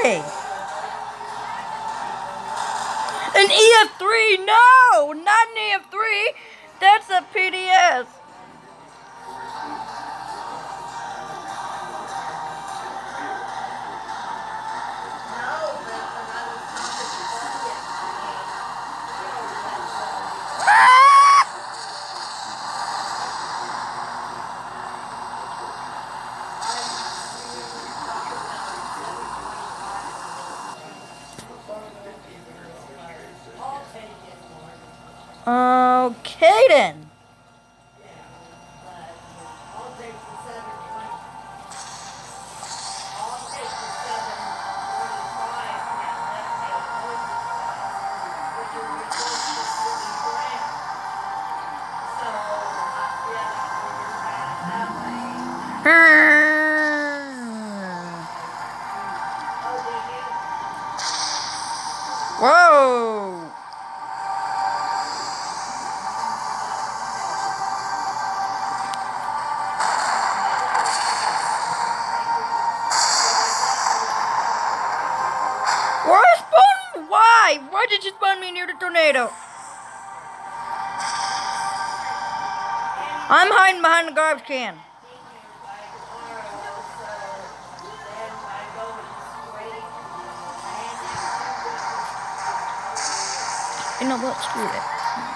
An EF3? No! Not an EF3! That's a PDS. Okay then. Whoa! Where I spawned? Why? Why did you spawn me near the tornado? I'm hiding behind the garbage can. You know what? Screw it.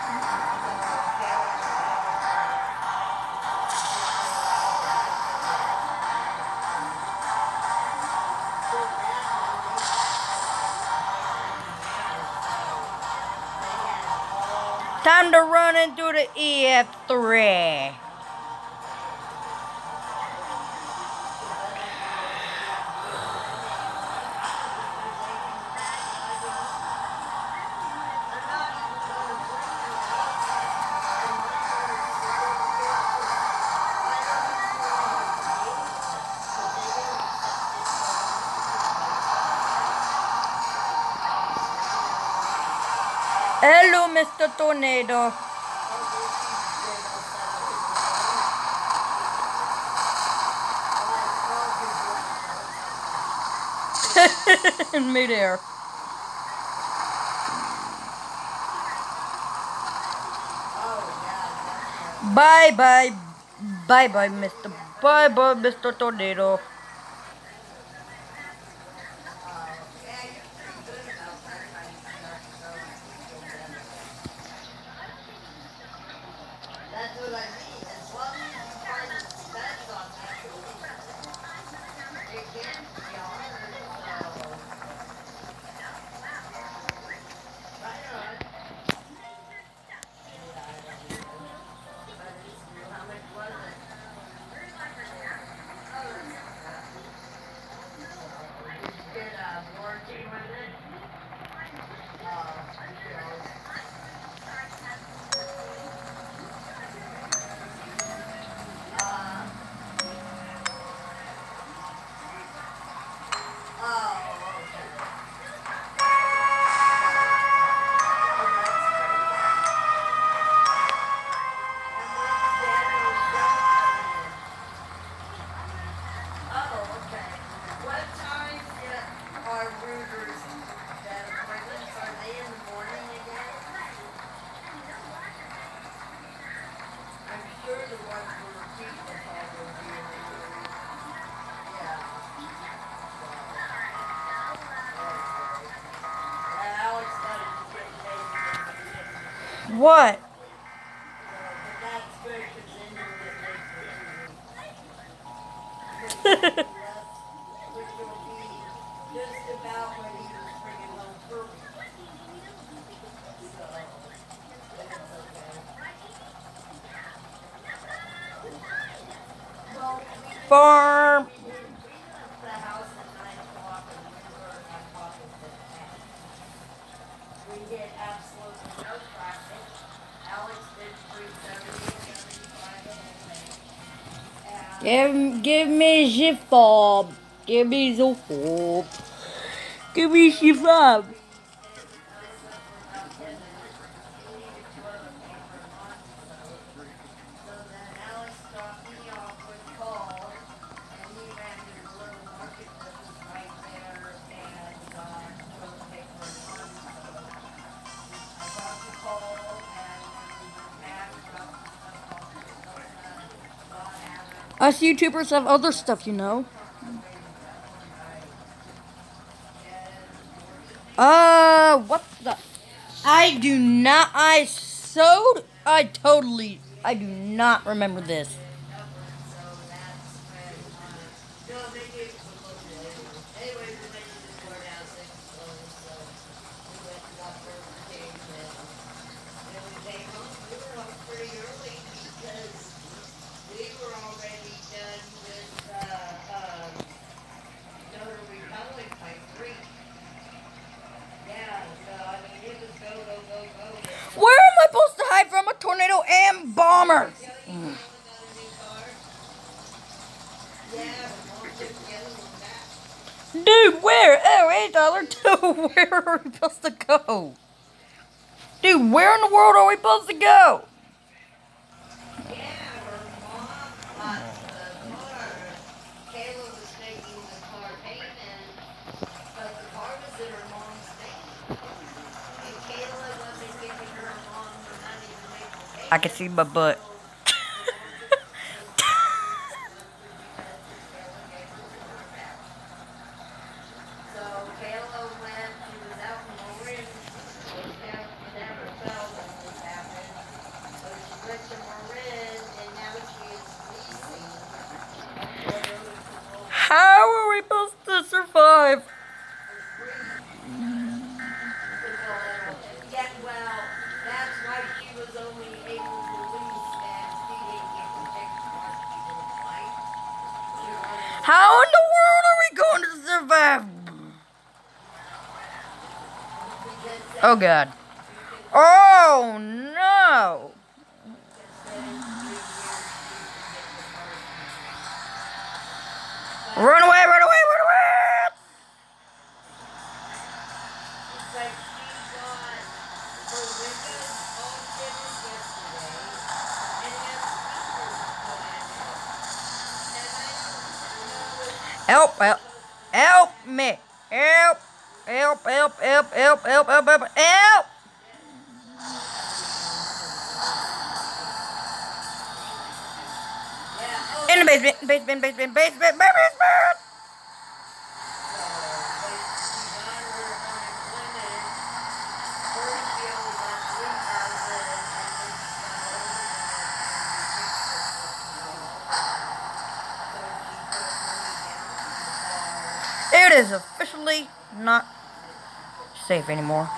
Time to run into the EF3. Hello, Mr. Tornado. In midair. Bye bye. Bye bye, Mr. Bye bye, Mr. Tornado. What? Farm. Give me the fob. Give me the fob. Give me the fob. Us YouTubers have other stuff, you know. What the? I do not. I do not remember this. Where am I supposed to hide from a tornado and bomber? Dude, where? Oh, $8 Where are we supposed to go? Dude, where in the world are we supposed to go? I can see my butt. How are we supposed to survive? How in the world are we going to survive? Oh God. Oh no. Run away, run away, run away! Help, help, help me. Help, help, help, help, help, help, help, help, help. In the basement. It is officially not safe anymore.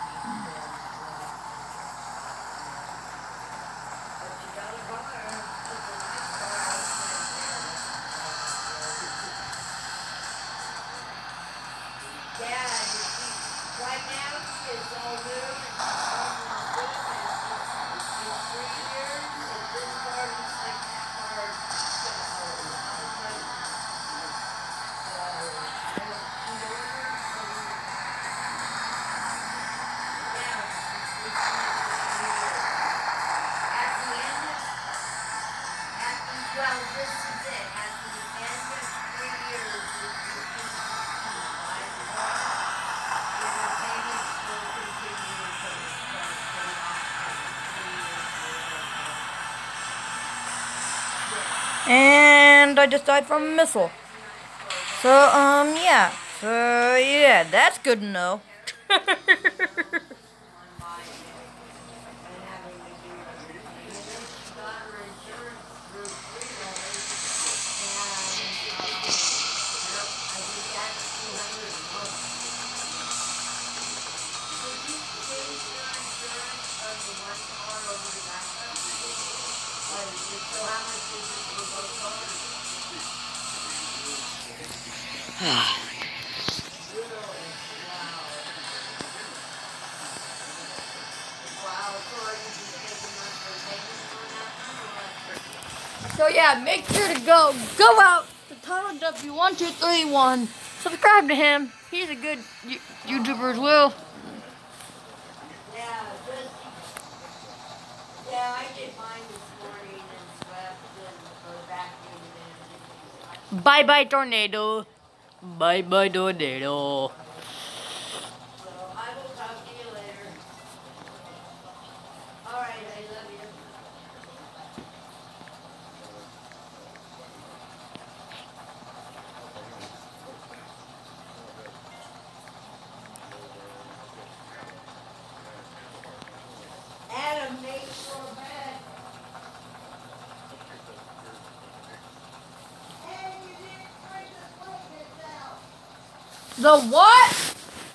And I just died from a missile. So, yeah. So, yeah, that's good to know. So yeah, make sure to go out to Tyler W1231. Subscribe to him. He's a good YouTuber as well. Yeah, I did mine this morning and swept and vacuumed. Bye bye tornado. Bye bye tornado. So I will talk to you later. Alright, I love you. The what?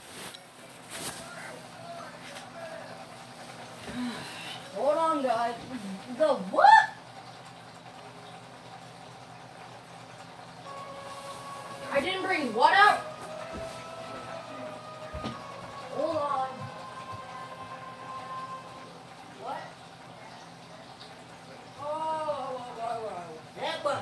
Hold on, guys. The what? I didn't bring what out? Hold on. What? Oh, that one.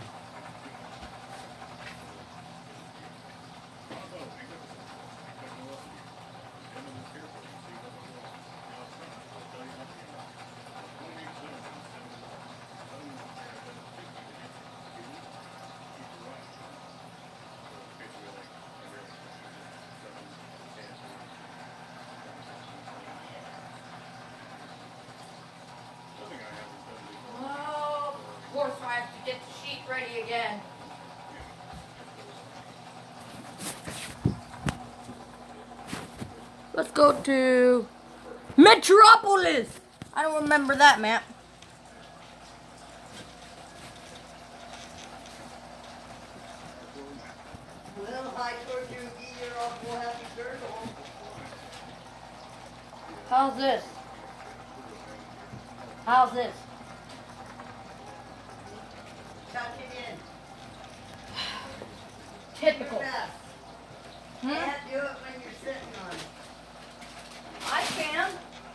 Of course, I have to get the sheet ready again. Let's go to Metropolis. I don't remember that map. Well, I told you to get your awful happy turtle. How's this? How's this? Tuck it in. Typical. Best. Can't do it when you're sitting on it. I can.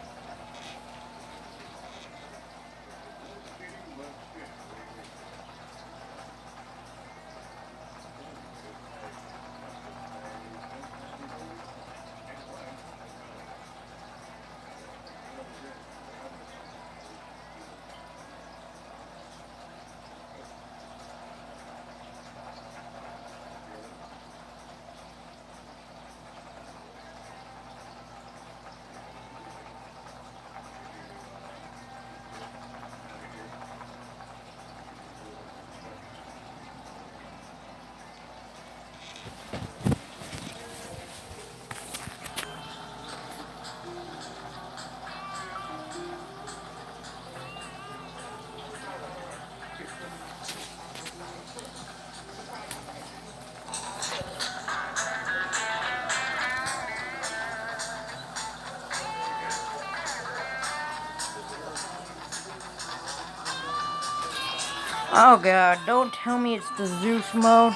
Oh god, don't tell me it's the Zeus mode.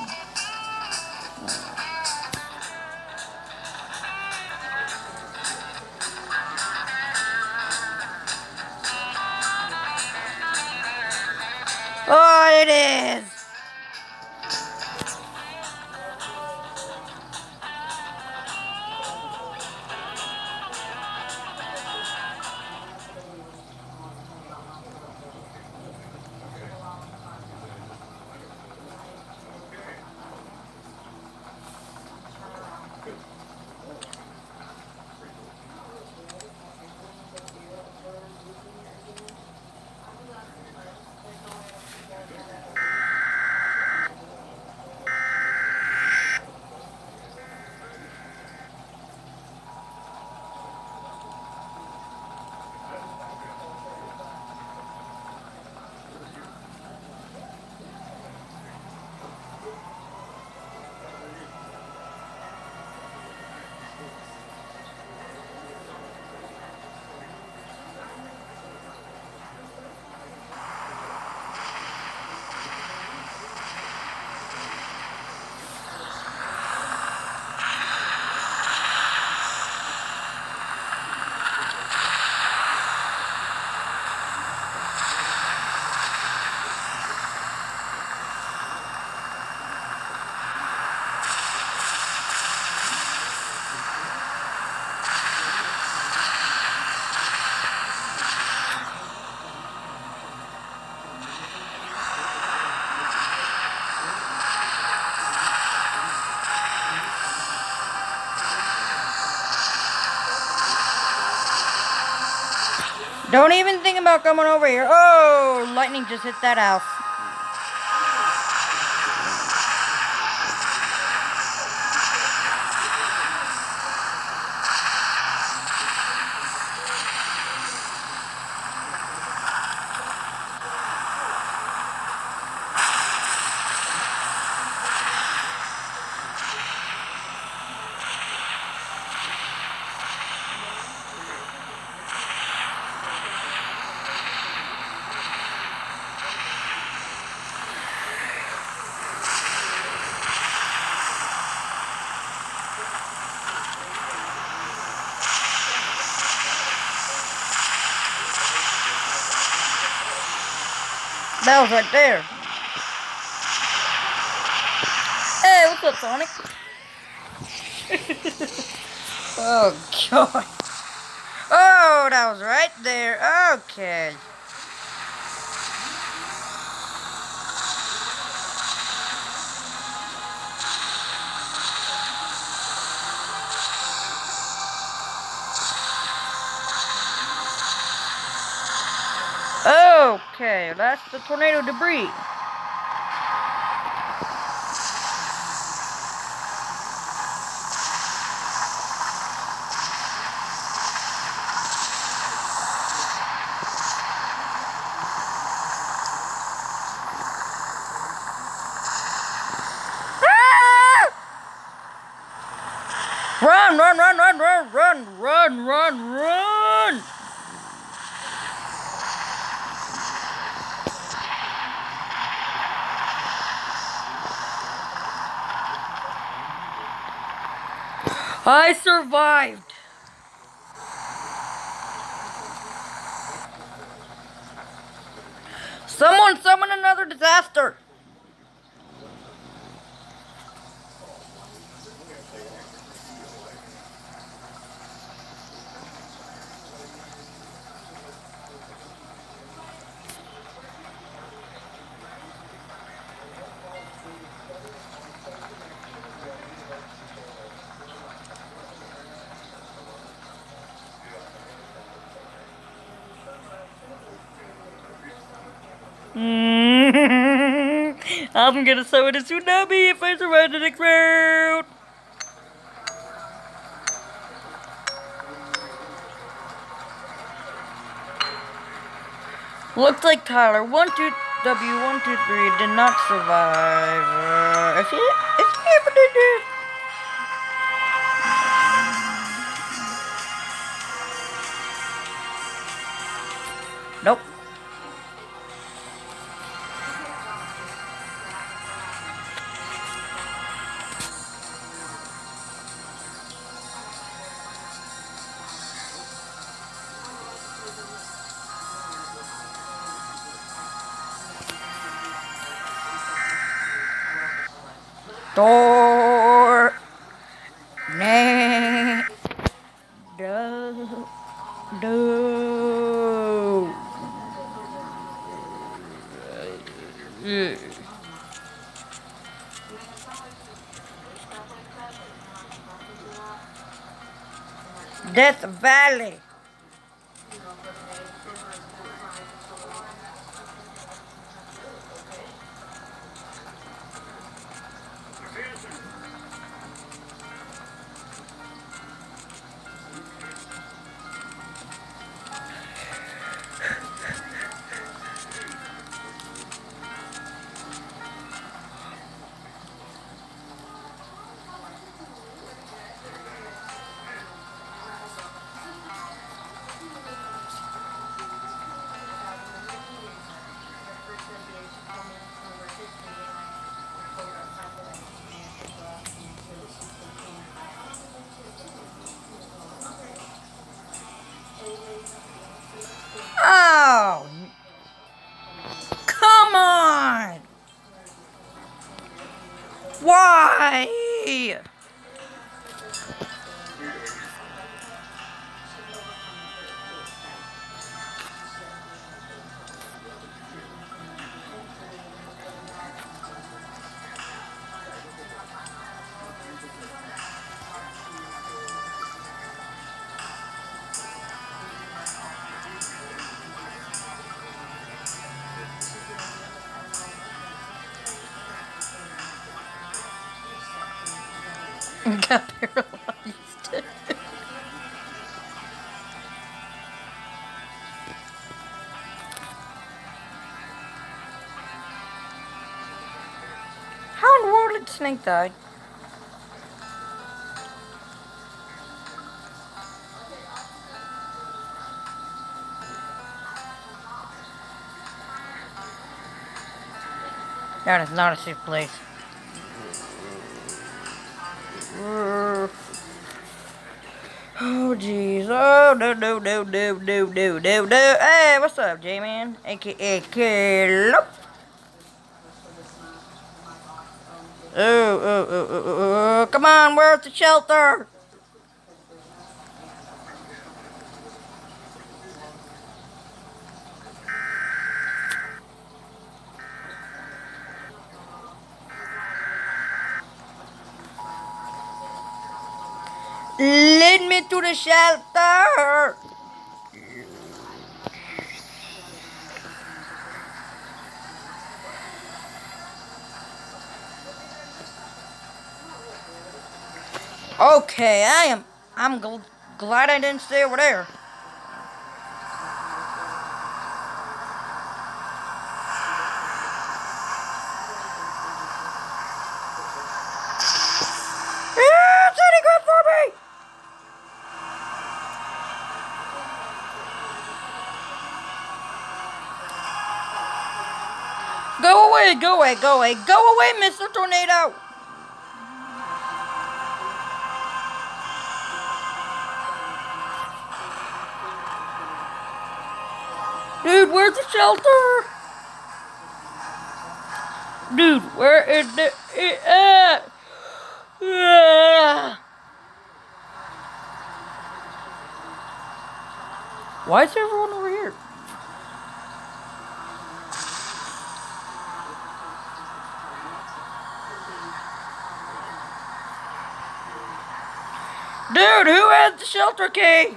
Oh, it is! Don't even think about coming over here. Oh, lightning just hit that house. That was right there. Hey, what's up, Sonic? Oh, God. Oh, that was right there. Okay. Okay, that's the tornado debris. Run, run, run, run, run, run, run, run, run! I survived. Someone summon another disaster. I'm gonna summon a tsunami if I survive the next round. Looks like Tyler 123 did not survive. If he ever did it. Nope. Tornado. Death Valley. Oh, come on! Why? Got paralyzed. How in the world did Snake die? That is not a safe place. Oh jeez. Oh no. Hey, what's up, J-Man? AKA Kilo. Come on, where's the shelter? Lead me to the shelter. Okay, I'm glad I didn't stay over there. Teddy, go for me! Go away, go away, go away, go away, Mr. Tornado! Dude, where's the shelter? Dude, where is it at? Why is everyone over here? Dude, who has the shelter key?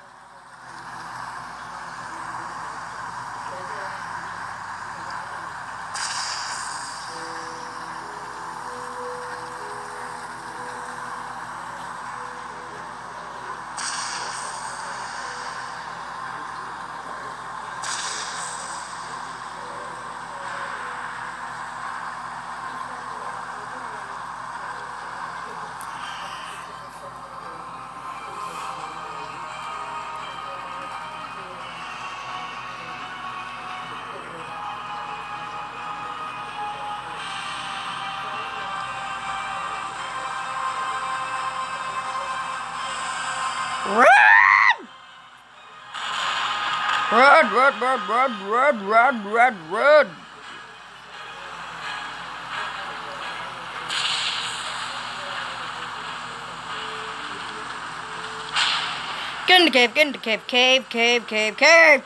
Run! Run, run, run, run, run, run, run, run! Get in the cave, get in the cave, cave, cave, cave, cave!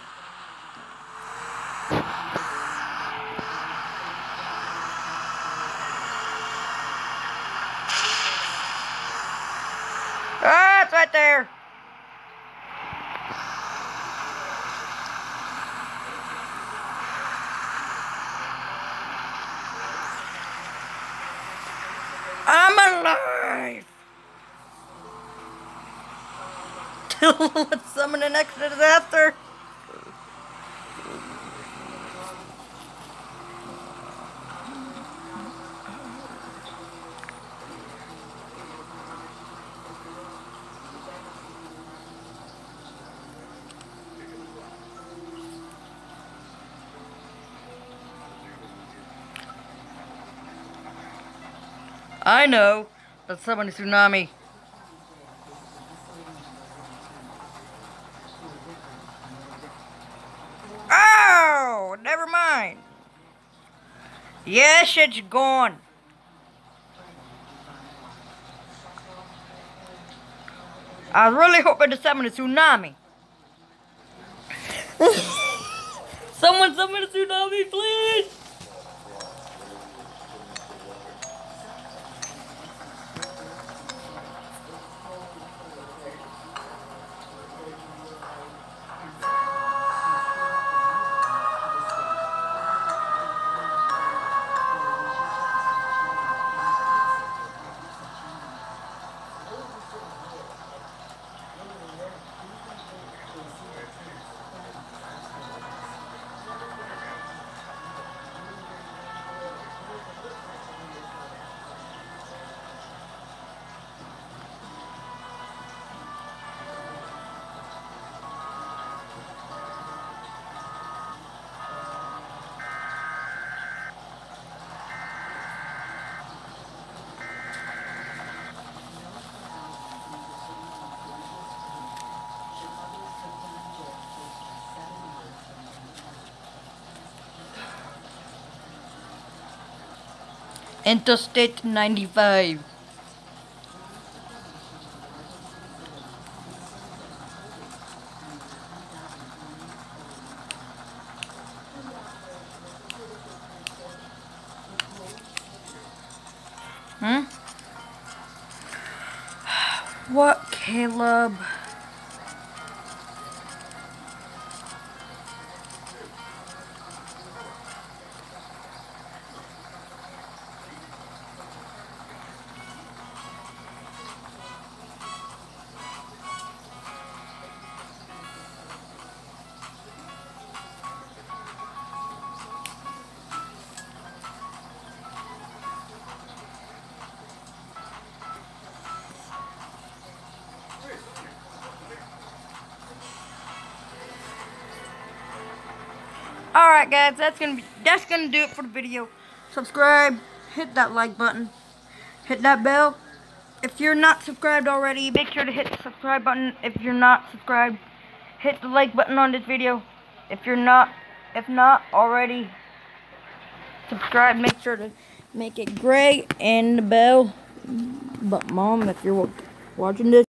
Ah, it's right there! I'm alive! Let's summon an extra disaster! I know. Let's summon a tsunami. Oh, never mind. Yes, it's gone. I was really hoping to summon a tsunami. Someone summon a tsunami, please! Interstate 95. What, Caleb? Alright guys, that's gonna do it for the video. Subscribe, hit that like button, hit that bell. If you're not subscribed already, make sure to hit the subscribe button. If you're not subscribed, hit the like button on this video. If not already subscribed, make sure to make it gray and the bell. But mom, if you're watching this